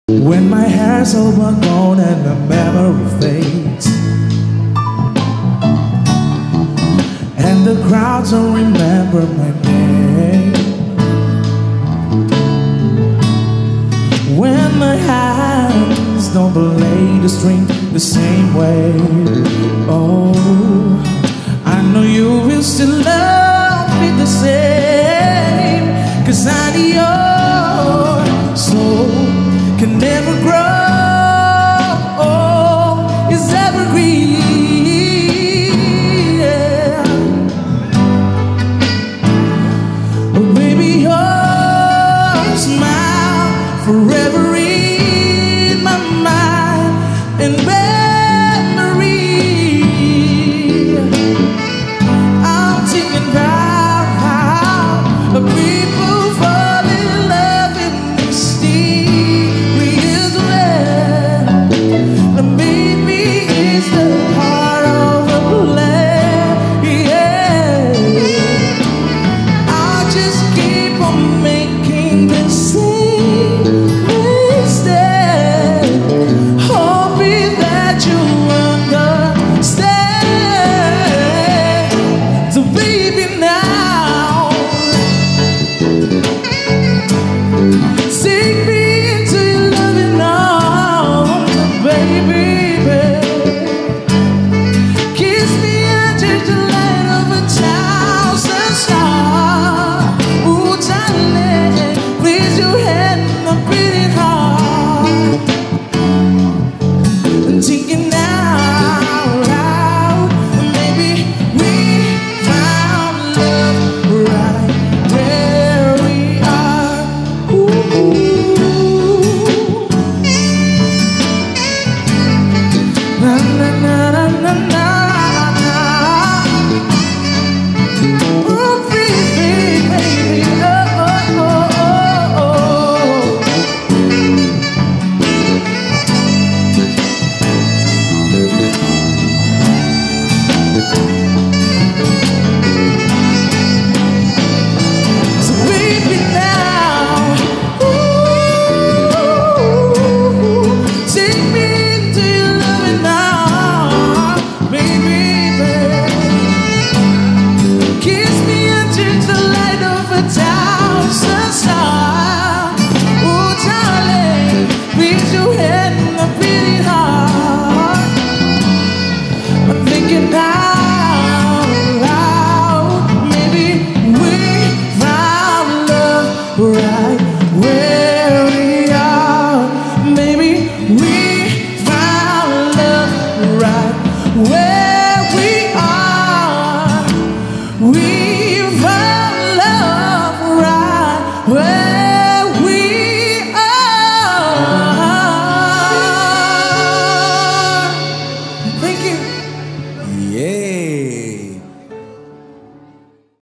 When my hair's overgrown and the memory fades, and the crowds don't remember my name, when my hands don't play the string the same way, oh, I know you will still love me the same, 'cause I know your soul can never grow, oh, it's evergreen, yeah. Oh, baby, your smile forever in my mind and memory. I'm thinking about how people fall in love in mysterious ways. Maybe it's the heart of a plan, yeah. I'll just keep on making the same mistake, hoping that you understand. So baby, now take me into your loving arms, baby, kiss me under the light of a thousand stars. Ooh, darling, please your hand on my beating heart. I'm thinking out loud, maybe we found love right where we are. Ooh. Na na na na na na. Oh, baby, baby, oh, oh, oh, oh, so baby, now, ooh, take me into your loving arms, baby, kiss me under the light of a thousand stars. Ooh, darling, please your head in my beating heart. I'm thinking out loud, maybe we found love right where we are. Maybe we found love right where we are. We found love right where